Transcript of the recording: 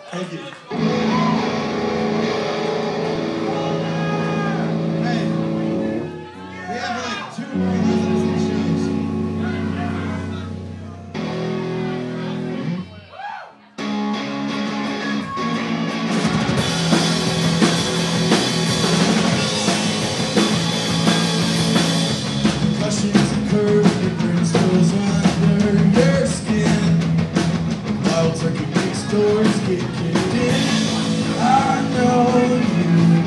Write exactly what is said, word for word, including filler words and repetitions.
Thank you. Hey, we have like two more residency shows. Questions occur when your brain goes under your skin. Wild turkey big stores get kicked in. I know you.